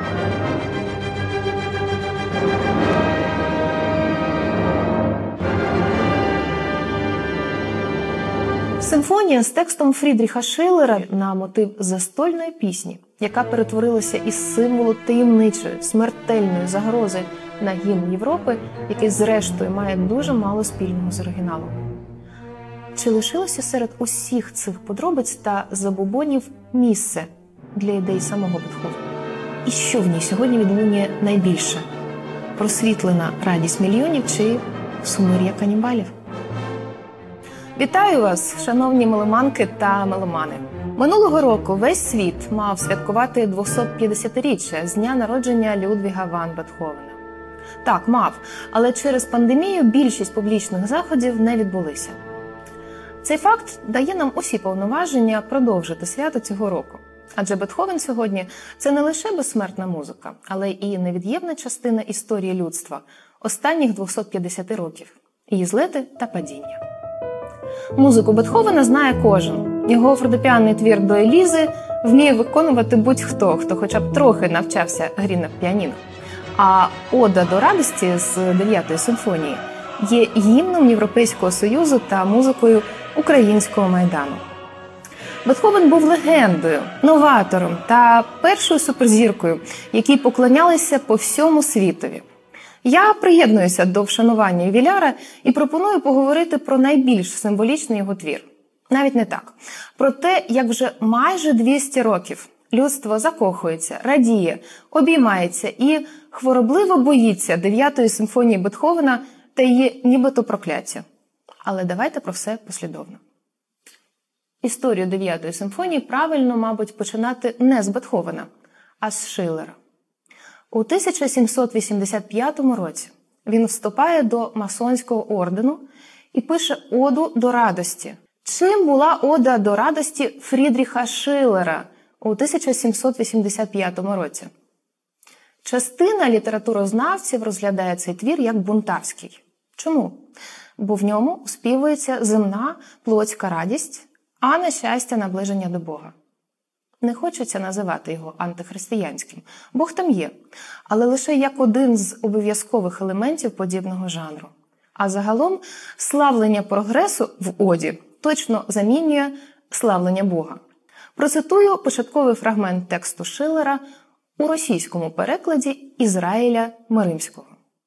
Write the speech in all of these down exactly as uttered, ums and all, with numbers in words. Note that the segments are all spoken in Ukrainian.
Симфонія з текстом Фрідріха Шиллера на мотив застольної пісні, яка перетворилася із символу таємничої, смертельної загрози на гімн Європи, який зрештою має дуже мало спільного з оригіналом. Чи лишилося серед усіх цих подробиць та забобонів місце для ідей самого Бетховена? І що в ній сьогодні відлунює найбільше? Просвітлена радість мільйонів чи сумир'я канібалів? Вітаю вас, шановні меломанки та меломани! Минулого року весь світ мав святкувати двохсотп'ятдесятиріччя з дня народження Людвіга ван Бетховена. Так, мав, але через пандемію більшість публічних заходів не відбулися. Цей факт дає нам усі повноваження продовжити свято цього року. Адже Бетховен сьогодні – це не лише безсмертна музика, але і невід'ємна частина історії людства останніх двохсот п'ятдесят років, її злети та падіння. Музику Бетховена знає кожен. Його фортепіанний твір до Елізи вміє виконувати будь-хто, хто хоча б трохи навчався грі на піаніно. А «Ода до радості» з дев'ятої симфонії є гімном Європейського Союзу та музикою українського Майдану. Бетховен був легендою, новатором та першою суперзіркою, якій поклонялися по всьому світові. Я приєднуюся до вшанування ювіляра і пропоную поговорити про найбільш символічний його твір. Навіть не так. Про те, як вже майже двісті років людство закохується, радіє, обіймається і хворобливо боїться дев'ятої симфонії Бетховена та її нібито прокляття. Але давайте про все послідовно. Історію дев'ятої симфонії правильно, мабуть, починати не з Бетховена, а з Шиллера. У тисяча сімсот вісімдесят п'ятому році він вступає до масонського ордену і пише «Оду до радості». Чим була «Ода до радості» Фрідріха Шиллера у тисяча сімсот вісімдесят п'ятому році? Частина літературознавців розглядає цей твір як бунтарський. Чому? Бо в ньому оспівується земна плотська радість, а не щастя наближення до Бога. Не хочеться називати його антихристиянським. Бог там є, але лише як один з обов'язкових елементів подібного жанру. А загалом славлення прогресу в оді точно замінює славлення Бога. Процитую початковий фрагмент тексту Шиллера у російському перекладі Ізраїля Миримського.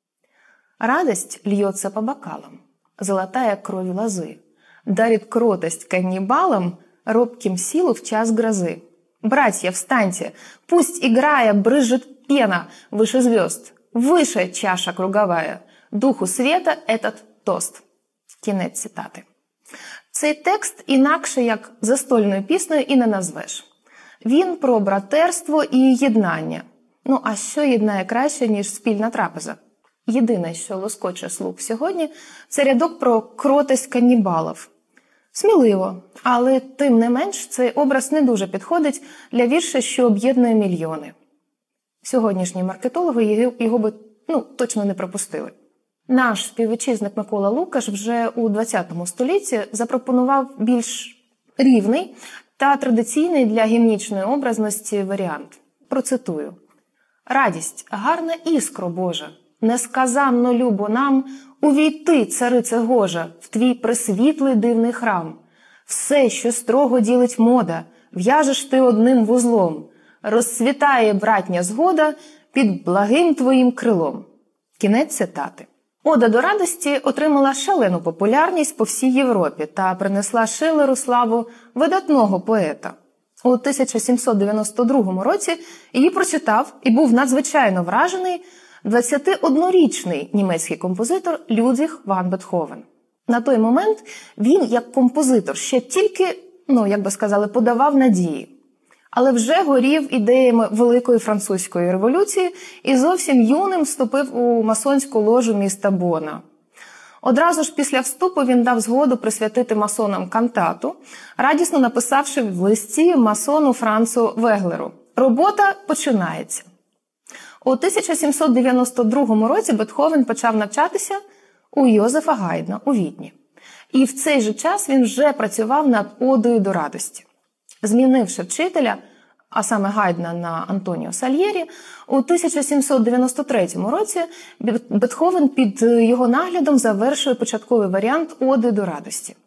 «Радость льется по бокалам, золотая кровь лозы, дарит кротость каннибалам, робким силу в час грозы. Братья, встаньте, пусть, играя, брызжет пена выше звезд, выше чаша круговая, духу света этот тост». Кінець цитати. Цей текст інакше як застольною піснею і не назвеш. Він про братерство і єднання. Ну, а що єднає краще, ніж спільна трапеза? Єдине, що лоскоче слух сьогодні, це рядок про кротость каннібалів. Сміливо, але тим не менш цей образ не дуже підходить для вірша, що об'єднує мільйони. Сьогоднішні маркетологи його би ну, точно не пропустили. Наш співвітчизник Микола Лукаш вже у двадцятому столітті запропонував більш рівний та традиційний для гімнічної образності варіант. Процитую. «Радість, гарна іскро Божа, несказанно любо нам увійти, царице Гожа, в твій пресвітлий дивний храм. Все, що строго ділить мода, в'яжеш ти одним вузлом. Розцвітає братня згода під благим твоїм крилом». Кінець цитати. «Ода до радості» отримала шалену популярність по всій Європі та принесла Шиллеру славу видатного поета. У тисяча сімсот дев'яносто другому році її прочитав і був надзвичайно вражений двадцятиоднорічний німецький композитор Людвіг ван Бетховен. На той момент він, як композитор, ще тільки, ну, як би сказали, подавав надії. Але вже горів ідеями Великої Французької революції і зовсім юним вступив у масонську ложу міста Бона. Одразу ж після вступу він дав згоду присвятити масонам кантату, радісно написавши в листі масону Францу Веглеру. Робота починається. У тисяча сімсот дев'яносто другому році Бетховен почав навчатися у Йозефа Гайдна у Відні. І в цей же час він вже працював над «Одою до радості». Змінивши вчителя, а саме Гайдна на Антоніо Сальєрі, у тисяча сімсот дев'яносто третьому році Бетховен під його наглядом завершує початковий варіант «Оди до радості».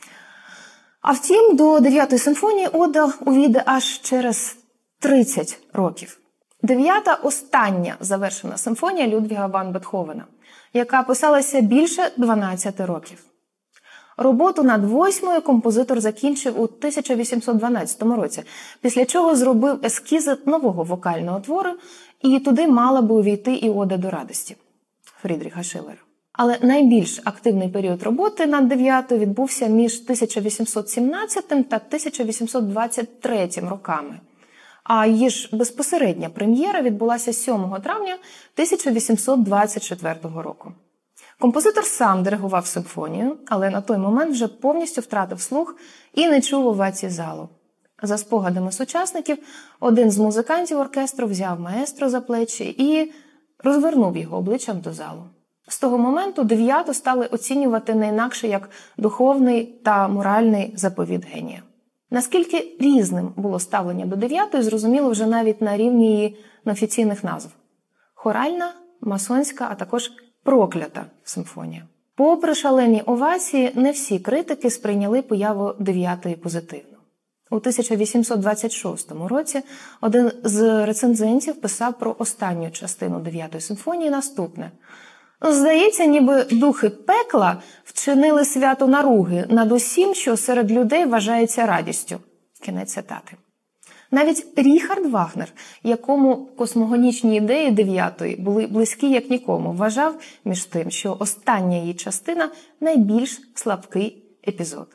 А втім, до дев'ятої симфонії ода увійде аж через тридцять років. Дев'ята – остання завершена симфонія Людвіга ван Бетховена, яка писалася більше дванадцяти років. Роботу над восьмою композитор закінчив у тисяча вісімсот дванадцятому році, після чого зробив ескізи нового вокального твору, і туди мала би увійти і «Ода до радості» Фрідріха Шиллера. Але найбільш активний період роботи над дев'ятою відбувся між тисяча вісімсот сімнадцятим та тисяча вісімсот двадцять третім роками. А її ж безпосередня прем'єра відбулася сьомого травня тисяча вісімсот двадцять четвертого року. Композитор сам диригував симфонію, але на той момент вже повністю втратив слух і не чув овацій залу. За спогадами сучасників, один з музикантів оркестру взяв маестро за плечі і розвернув його обличчям до залу. З того моменту дев'яту стали оцінювати не інакше як духовний та моральний заповіт генія. Наскільки різним було ставлення до дев'ятої, зрозуміло вже навіть на рівні її неофіційних назв. Хоральна, масонська, а також проклята симфонія. Попри шалені овації, не всі критики сприйняли появу дев'ятої позитивно. У тисяча вісімсот двадцять шостому році один з рецензентів писав про останню частину дев'ятої симфонії наступне. Здається, ніби духи пекла вчинили свято наруги над усім, що серед людей вважається радістю. Кінець цитати. Навіть Ріхард Вагнер, якому космогонічні ідеї дев'ятої були близькі як нікому, вважав між тим, що остання її частина – найбільш слабкий епізод.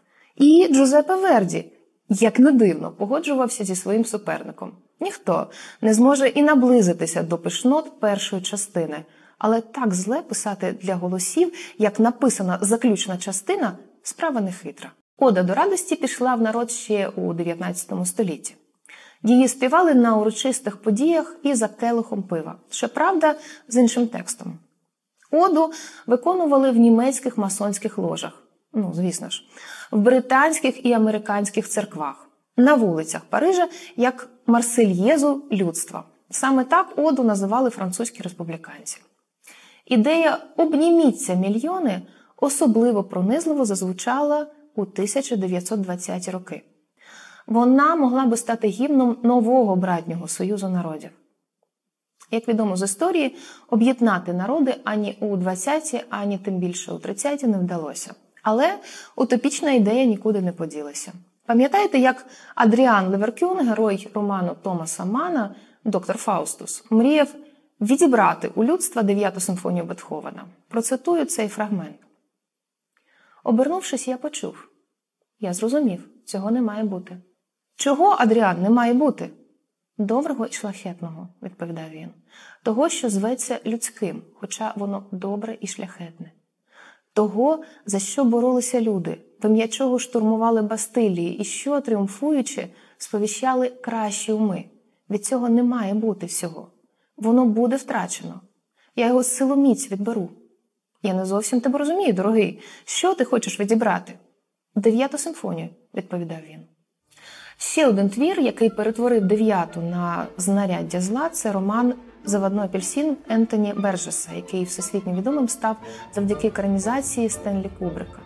І Джузеппе Верді, як не дивно, погоджувався зі своїм суперником. Ніхто не зможе і наблизитися до пишнот першої частини, але так зле писати для голосів, як написана заключна частина, справа нехитра. Ода до радості пішла в народ ще у дев'ятнадцятому столітті. Її співали на урочистих подіях і за келихом пива. Щоправда, з іншим текстом. Оду виконували в німецьких масонських ложах. Ну, звісно ж. В британських і американських церквах. На вулицях Парижа як Марсельєзу людства. Саме так оду називали французькі республіканці. Ідея «обніміться мільйони» особливо пронизливо зазвучала у тисяча дев'ятсот двадцяті роки. Вона могла би стати гімном нового братнього союзу народів. Як відомо з історії, об'єднати народи ані у двадцяті, ані тим більше у тридцяті не вдалося. Але утопічна ідея нікуди не поділася. Пам'ятаєте, як Адріан Леверкюн, герой роману Томаса Мана «Доктор Фаустус», мріяв відібрати у людства дев'яту симфонію Бетховена? Процитую цей фрагмент. Обернувшись, я почув. Я зрозумів, цього не має бути. Чого, Адріан, не має бути? Доброго і шляхетного, відповідав він. Того, що зветься людським, хоча воно добре і шляхетне. Того, за що боролися люди, в ім'я чого штурмували Бастилії і що, тріумфуючи, сповіщали кращі уми. Від цього не має бути всього. Воно буде втрачено. Я його силоміць відберу. Я не зовсім тебе розумію, дорогий. Що ти хочеш відібрати? Дев'яту симфонію, відповідав він. Ще один твір, який перетворив дев'яту на знаряддя зла, це роман «Заводной апельсин» Ентоні Бержеса, який всесвітньо відомим став завдяки екранізації Стенлі Кубрика.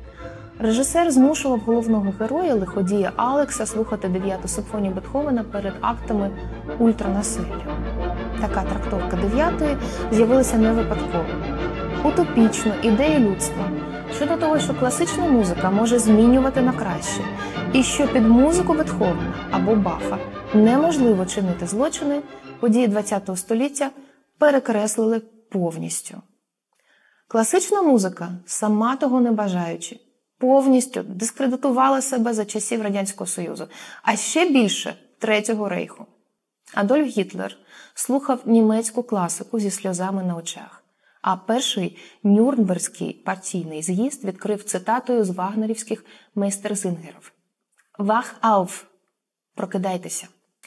Режисер змушував головного героя, лиходія Алекса, слухати дев'яту симфонію Бетховена перед актами ультранасилля. Така трактовка дев'ятої з'явилася не випадково. Утопічну ідею людства щодо того, що класична музика може змінювати на краще, і що під музику Бетховена або Баха неможливо чинити злочини, події ХХ століття перекреслили повністю. Класична музика, сама того не бажаючи, повністю дискредитувала себе за часів Радянського Союзу, а ще більше Третього Рейху. Адольф Гітлер слухав німецьку класику зі сльозами на очах, а перший Нюрнберзький партійний з'їзд відкрив цитатою з вагнерівських мейстерзингерів. «Вах ауф! Прокидайтеся!»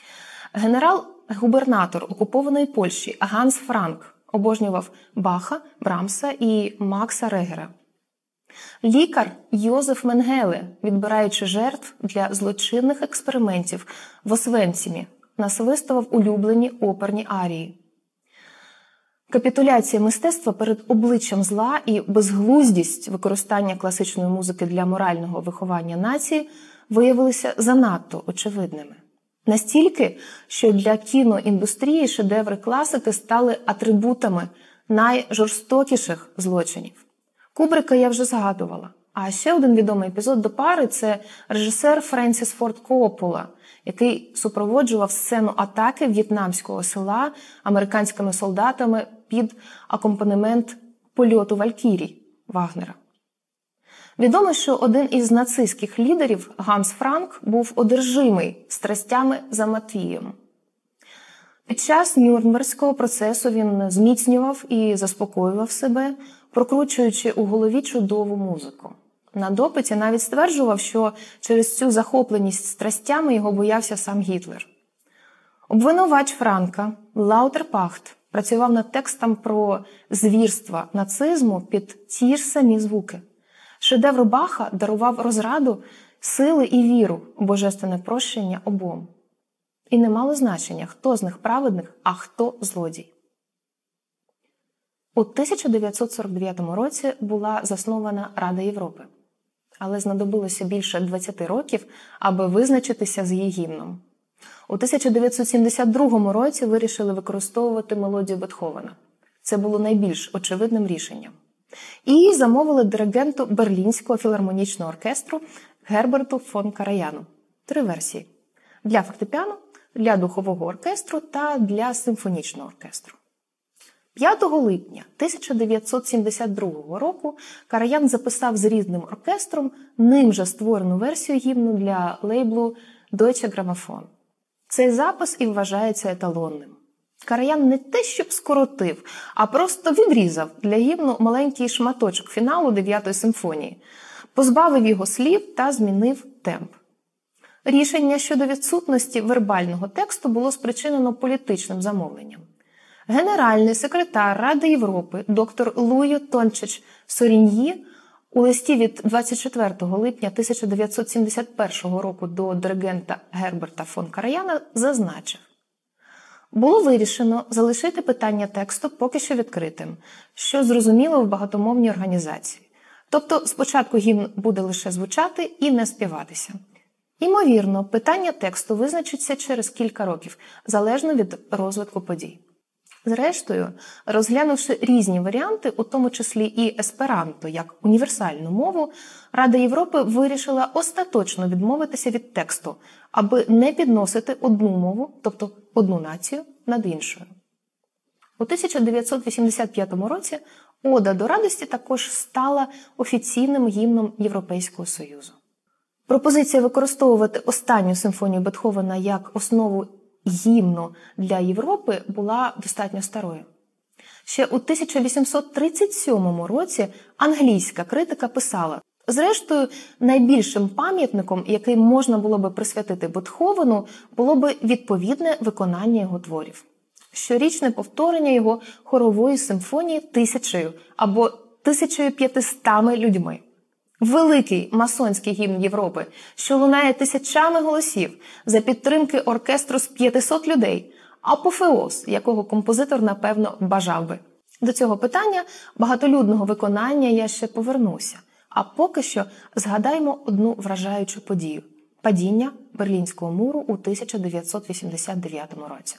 Генерал-губернатор окупованої Польщі Ганс Франк обожнював Баха, Брамса і Макса Регера. Лікар Йозеф Менгеле, відбираючи жертв для злочинних експериментів в Освенцімі, насвистував улюблені оперні арії. Капітуляція мистецтва перед обличчям зла і безглуздість використання класичної музики для морального виховання нації виявилися занадто очевидними. Настільки, що для кіноіндустрії шедеври класики стали атрибутами найжорстокіших злочинів. Кубрика я вже згадувала. А ще один відомий епізод до пари – це режисер Френсіс Форд Коппола, який супроводжував сцену атаки в'єтнамського села американськими солдатами під акомпанемент польоту Валькірій Вагнера. Відомо, що один із нацистських лідерів, Ганс Франк, був одержимий страстями за Матвієм. Під час Нюрнберзького процесу він зміцнював і заспокоював себе, прокручуючи у голові чудову музику. На допиті навіть стверджував, що через цю захопленість страстями його боявся сам Гітлер. Обвинувач Франка, Лаутерпахт, працював над текстом про звірства нацизму під ті ж самі звуки. Шедевр Баха дарував розраду, сили і віру у божественне прощення обом. І не мало значення, хто з них праведник, а хто злодій. У тисяча дев'ятсот сорок дев'ятому році була заснована Рада Європи, але знадобилося більше двадцяти років, аби визначитися з її гімном. У тисяча дев'ятсот сімдесят другому році вирішили використовувати мелодію Бетховена. Це було найбільш очевидним рішенням. І замовили диригенту Берлінського філармонічного оркестру Герберту фон Караяну. Три версії – для фортепіано, для духового оркестру та для симфонічного оркестру. п'ятого липня тисяча дев'ятсот сімдесят другого року Караян записав з різним оркестром ним же створену версію гімну для лейблу Deutsche Grammophon. Цей запис і вважається еталонним. Караян не те, щоб скоротив, а просто відрізав для гімну маленький шматочок фіналу дев'ятої симфонії, позбавив його слів та змінив темп. Рішення щодо відсутності вербального тексту було спричинено політичним замовленням. Генеральний секретар Ради Європи доктор Луйо Тончич Соріньї у листі від двадцять четвертого липня тисяча дев'ятсот сімдесят першого року до диригента Герберта фон Караяна зазначив: було вирішено залишити питання тексту поки що відкритим, що зрозуміло в багатомовній організації. Тобто спочатку гімн буде лише звучати і не співатися. Імовірно, питання тексту визначиться через кілька років, залежно від розвитку подій. Зрештою, розглянувши різні варіанти, у тому числі і есперанто як універсальну мову, Рада Європи вирішила остаточно відмовитися від тексту, аби не підносити одну мову, тобто одну націю, над іншою. У тисяча дев'ятсот вісімдесят п'ятому році Ода до радості також стала офіційним гімном Європейського Союзу. Пропозиція використовувати останню симфонію Бетховена як основу гімну для Європи була достатньо старою. Ще у тисяча вісімсот тридцять сьомому році англійська критика писала: зрештою, найбільшим пам'ятником, який можна було би присвятити Бетховену, було би відповідне виконання його творів. Щорічне повторення його хорової симфонії тисячею або тисячою п'ятистами людьми. Великий масонський гімн Європи, що лунає тисячами голосів за підтримки оркестру з п'ятисот людей, апофеоз, якого композитор, напевно, бажав би. До цього питання багатолюдного виконання я ще повернуся. А поки що згадаймо одну вражаючу подію – падіння Берлінського муру у тисяча дев'ятсот вісімдесят дев'ятому році.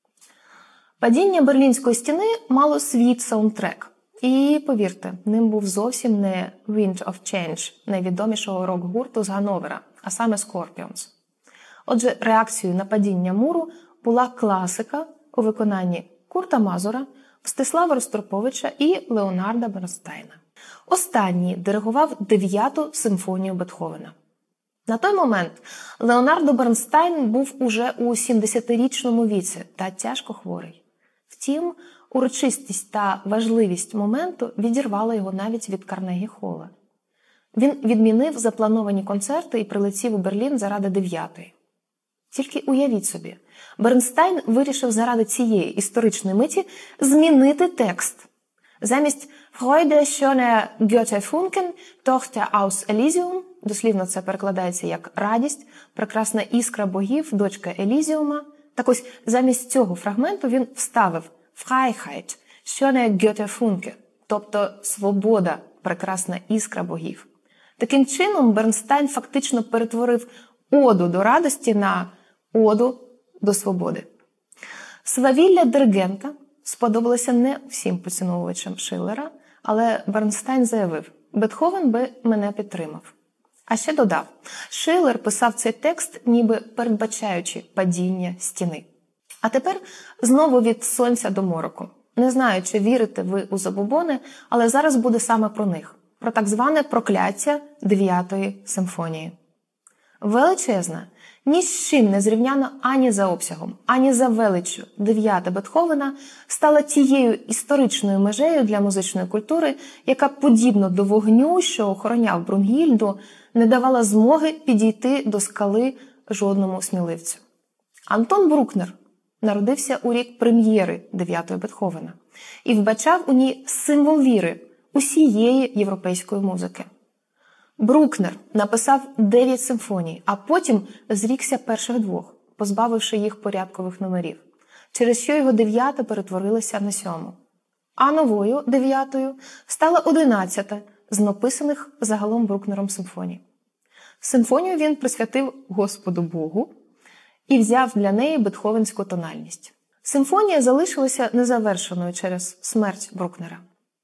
Падіння Берлінської стіни мало свій саундтрек. І, повірте, ним був зовсім не Wind of Change, найвідомішого рок-гурту з Ганновера, а саме Scorpions. Отже, реакцією на падіння муру була класика у виконанні Курта Мазура, Мстислава Ростроповича і Леонарда Бернстайна. Останній диригував дев'яту симфонію Бетховена. На той момент Леонардо Бернстайн був уже у сімдесятирічному віці та тяжко хворий. Втім, урочистість та важливість моменту відірвала його навіть від Карнегі-Холла. Він відмінив заплановані концерти і прилетів у Берлін заради дев'ятої. Тільки уявіть собі, Бернстайн вирішив заради цієї історичної миті змінити текст. Замість «Freude schöne Götterfunken, Tochter aus Elysium», дослівно це перекладається як «радість, прекрасна іскра богів, дочка Елізіума». Так ось, замість цього фрагменту він вставив «Freiheit, schöne Götterfunken», тобто «свобода, прекрасна іскра богів». Таким чином, Бернстайн фактично перетворив оду до радості на оду до свободи. Свавілля диригента сподобалося не всім поціновувачам Шиллера, але Бернстайн заявив: «Бетховен би мене підтримав». А ще додав, Шиллер писав цей текст, ніби передбачаючи падіння стіни. А тепер знову від сонця до мороку. Не знаю, чи вірите ви у забобони, але зараз буде саме про них. Про так зване прокляття дев'ятої симфонії. Величезна, ні з чим не зрівняна ані за обсягом, ані за величчю дев'ята Бетховена стала тією історичною межею для музичної культури, яка, подібно до вогню, що охороняв Брунгільду, не давала змоги підійти до скали жодному сміливцю. Антон Брукнер народився у рік прем'єри дев'ятої Бетховена і вбачав у ній символ віри усієї європейської музики. Брукнер написав дев'ять симфоній, а потім зрікся перших двох, позбавивши їх порядкових номерів, через що його дев'ята перетворилася на сьому. А новою, дев'ятою, стала одинадцята з написаних загалом Брукнером симфоній. Симфонію він присвятив Господу Богу і взяв для неї бетховенську тональність. Симфонія залишилася незавершеною через смерть Брукнера.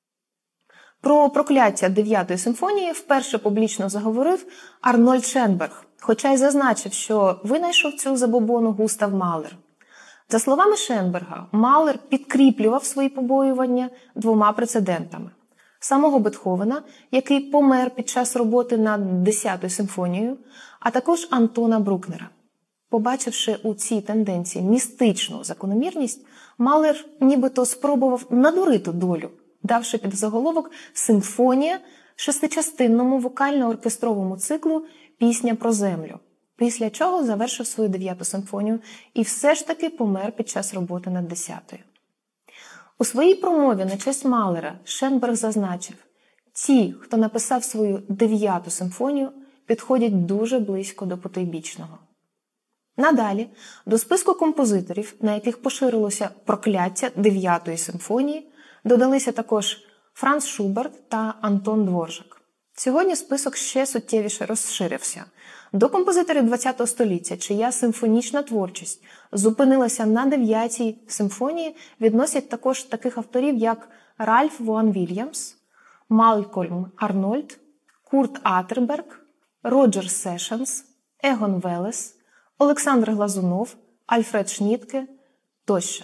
Про прокляття дев'ятої симфонії вперше публічно заговорив Арнольд Шенберг, хоча й зазначив, що винайшов цю забобону Густав Малер. За словами Шенберга, Малер підкріплював свої побоювання двома прецедентами. Самого Бетховена, який помер під час роботи над десятою симфонією, а також Антона Брукнера. Побачивши у цій тенденції містичну закономірність, Малер нібито спробував надурити долю, давши під заголовок «Симфонія» шестичастинному вокально-оркестровому циклу «Пісня про землю», після чого завершив свою дев'яту симфонію і все ж таки помер під час роботи над десятою. У своїй промові на честь Малера Шенберг зазначив: «Ті, хто написав свою дев'яту симфонію, підходять дуже близько до потойбічного». Надалі до списку композиторів, на яких поширилося прокляття дев'ятої симфонії, додалися також Франц Шуберт та Антон Дворжак. Сьогодні список ще суттєвіше розширився. До композиторів ХХ століття, чия симфонічна творчість зупинилася на дев'ятій симфонії, відносять також таких авторів, як Ральф Вон Вільямс, Малкольм Арнольд, Курт Атерберг, Роджер Сешенс, Егон Велес, Олександр Глазунов, Альфред Шнітке тощо.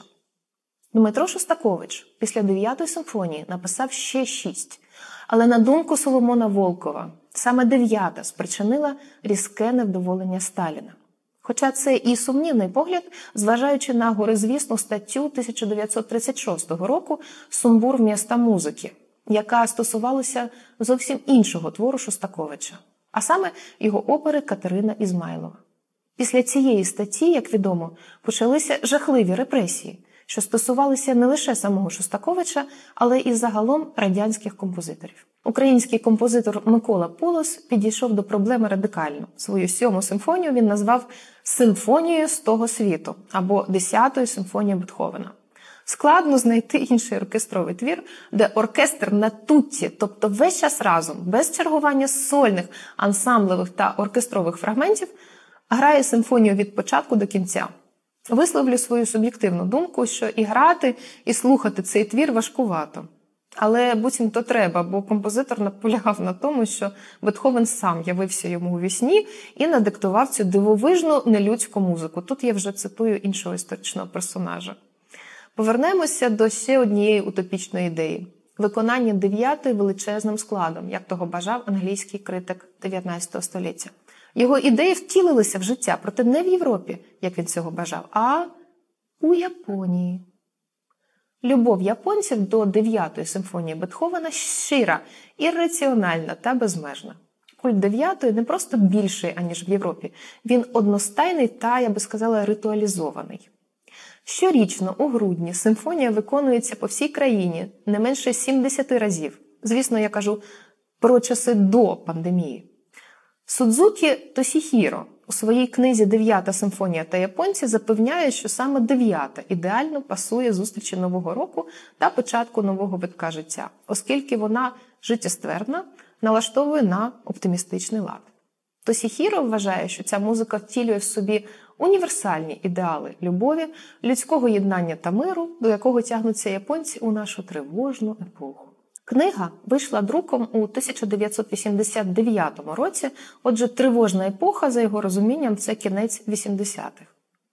Дмитро Шостакович після дев'ятої симфонії написав ще шість, але на думку Соломона Волкова, саме дев'ята спричинила різке невдоволення Сталіна. Хоча це і сумнівний погляд, зважаючи на горизвісну статтю тисяча дев'ятсот тридцять шостого року «Сумбур вмісто музики», яка стосувалася зовсім іншого твору Шостаковича, а саме його опери «Катерина Ізмайлова». Після цієї статті, як відомо, почалися жахливі репресії, що стосувалися не лише самого Шостаковича, але і загалом радянських композиторів. Український композитор Микола Полос підійшов до проблеми радикально. Свою сьому симфонію він назвав «Симфонією з того світу» або «Десятою симфонією Бетховена». Складно знайти інший оркестровий твір, де оркестр на тутті, тобто весь час разом, без чергування сольних, ансамблевих та оркестрових фрагментів, грає симфонію від початку до кінця. Висловлю свою суб'єктивну думку, що і грати, і слухати цей твір важкувато. Але буцімто треба, бо композитор наполягав на тому, що Бетховен сам явився йому у вісні і надиктував цю дивовижну нелюдську музику. Тут я вже цитую іншого історичного персонажа. Повернемося до ще однієї утопічної ідеї – виконання дев'ятої величезним складом, як того бажав англійський критик дев'ятнадцятого століття. Його ідеї втілилися в життя, проте не в Європі, як він цього бажав, а у Японії. Любов японців до дев'ятої симфонії Бетховена щира, ірраціональна та безмежна. Культ дев'ятої не просто більший, аніж в Європі. Він одностайний та, я би сказала, ритуалізований. Щорічно у грудні симфонія виконується по всій країні не менше сімдесят разів. Звісно, я кажу про часи до пандемії. Судзукі Тосіхіро у своїй книзі «Дев'ята симфонія та японці» запевняє, що саме дев'ята ідеально пасує зустрічі Нового року та початку нового витка життя, оскільки вона життєствердна, налаштовує на оптимістичний лад. Тосіхіро вважає, що ця музика втілює в собі універсальні ідеали любові, людського єднання та миру, до якого тягнуться японці у нашу тривожну епоху. Книга вийшла друком у тисяча дев'ятсот вісімдесят дев'ятому році, отже, тривожна епоха, за його розумінням, це кінець вісімдесятих.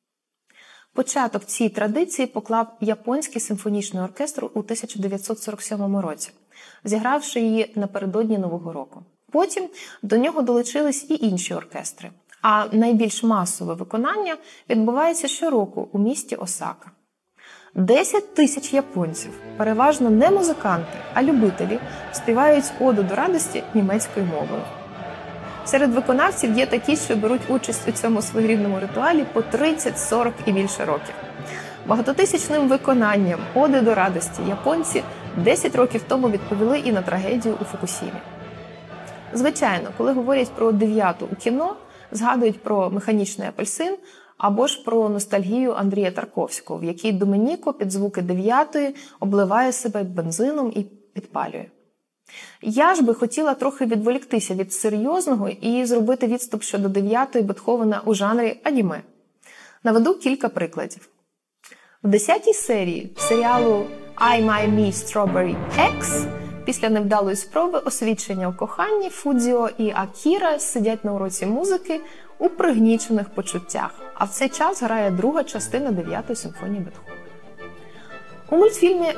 Початок цій традиції поклав Японський симфонічний оркестр у тисяча дев'ятсот сорок сьомому році, зігравши її напередодні Нового року. Потім до нього долучились і інші оркестри, а найбільш масове виконання відбувається щороку у місті Осака. десять тисяч японців, переважно не музиканти, а любителі, співають оду до радості німецькою мовою. Серед виконавців є такі, що беруть участь у цьому своєрідному ритуалі по тридцять, сорок і більше років. Багатотисячним виконанням оди до радості японці десять років тому відповіли і на трагедію у Фукусімі. Звичайно, коли говорять про дев'яту у кіно, згадують про «Механічний апельсин» або ж про ностальгію Андрія Тарковського, в якій Доменіко під звуки дев'ятої обливає себе бензином і підпалює. Я ж би хотіла трохи відволіктися від серйозного і зробити відступ щодо дев'ятої Бетховена у жанрі аніме. Наведу кілька прикладів. В десятій серії серіалу I, My, Me, Strawberry X після невдалої спроби освідчення у коханні Фудзіо і Акіра сидять на уроці музики у пригнічених почуттях, а в цей час грає друга частина дев'ятої симфонії Бетховена. У мультфільмі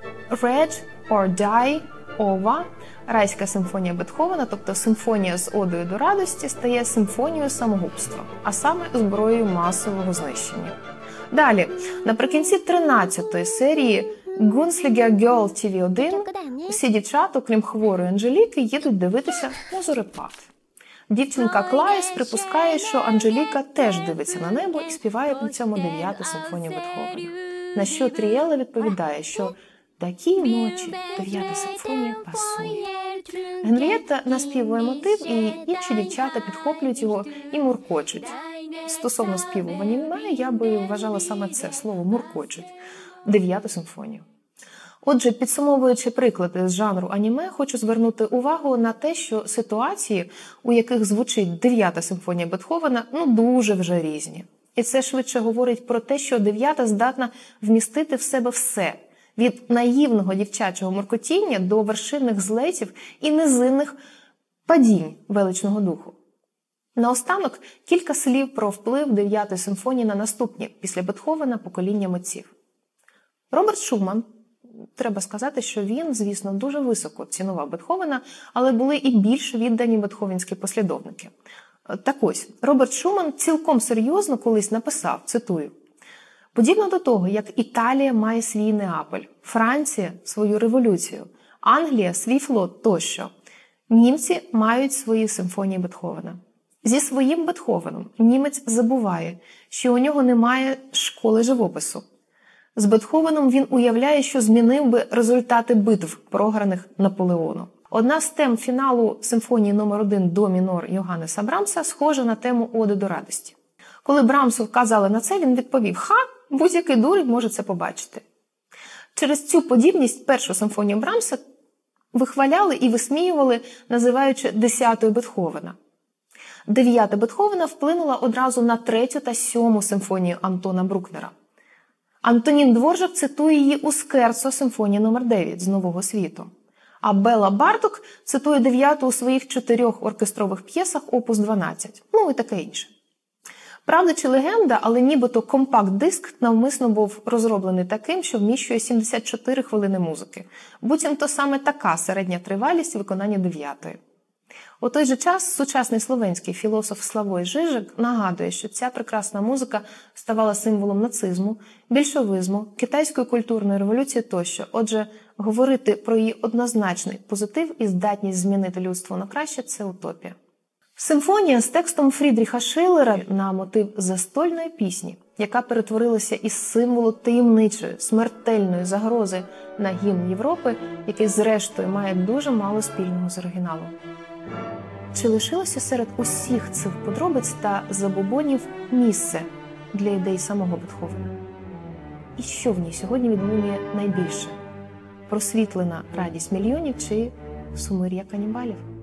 Rage or Die Ова райська симфонія Бетховена, тобто симфонія з одою до радості, стає симфонією самогубства, а саме зброєю масового знищення. Далі, наприкінці тринадцятої серії Gunslinger Girl ті ві один усі дівчата, окрім хворої Анжеліки, їдуть дивитися на зорепад. Дівчинка Клайс припускає, що Анжеліка теж дивиться на небо і співає при цьому дев'яту симфонію Бетховена. На що Трієла відповідає, що такі ночі дев'ята симфонія пасує. Генрієтта наспівує мотив, і інші дівчата підхоплюють його і муркочуть. Стосовно співу в аніме, я би вважала саме це слово «муркочуть» – дев'яту симфонію. Отже, підсумовуючи приклади з жанру аніме, хочу звернути увагу на те, що ситуації, у яких звучить дев'ята симфонія Бетховена, ну дуже вже різні. І це швидше говорить про те, що дев'ята здатна вмістити в себе все – від наївного дівчачого муркотіння до вершинних злетів і низинних падінь величного духу. Наостанок кілька слів про вплив дев'ятої симфонії на наступні після Бетховена покоління митців. Роберт Шуман, треба сказати, що він, звісно, дуже високо цінував Бетховена, але були і більш віддані бетховенські послідовники. Так ось, Роберт Шуман цілком серйозно колись написав, цитую, «Подібно до того, як Італія має свій Неаполь, Франція – свою революцію, Англія – свій флот тощо, німці мають свої симфонії Бетховена. Зі своїм Бетховеном німець забуває, що у нього немає школи живопису. З Бетховеном він уявляє, що змінив би результати битв, програних Наполеону. Одна з тем фіналу симфонії номер один до мінор Йоганнеса Брамса схожа на тему «Оди до радості». Коли Брамсу вказали на це, він відповів «Ха, будь-який дурень може це побачити». Через цю подібність першу симфонію Брамса вихваляли і висміювали, називаючи десятою Бетховена. Дев'ята Бетховена вплинула одразу на третю та сьому симфонію Антона Брукнера. Антонін Дворжак цитує її у Скерцо симфонії номер дев'ять з Нового світу. А Бела Барток цитує дев'яту у своїх чотирьох оркестрових п'єсах опус дванадцять. Ну і таке інше. Правда чи легенда, але нібито компакт-диск навмисно був розроблений таким, що вміщує сімдесят чотири хвилини музики. Буцімто саме така середня тривалість виконання дев'ятої. У той же час сучасний словенський філософ Славой Жижик нагадує, що ця прекрасна музика ставала символом нацизму, більшовизму, китайської культурної революції тощо. Отже, говорити про її однозначний позитив і здатність змінити людство на краще – це утопія. Симфонія з текстом Фрідріха Шиллера на мотив застольної пісні, яка перетворилася із символу таємничої, смертельної загрози на гімн Європи, який зрештою має дуже мало спільного з оригіналом. Чи лишилося серед усіх цих подробиць та забобонів місце для ідей самого Бетховена? І що в ній сьогодні відлунює найбільше? Просвітлена радість мільйонів чи сумир'я канібалів?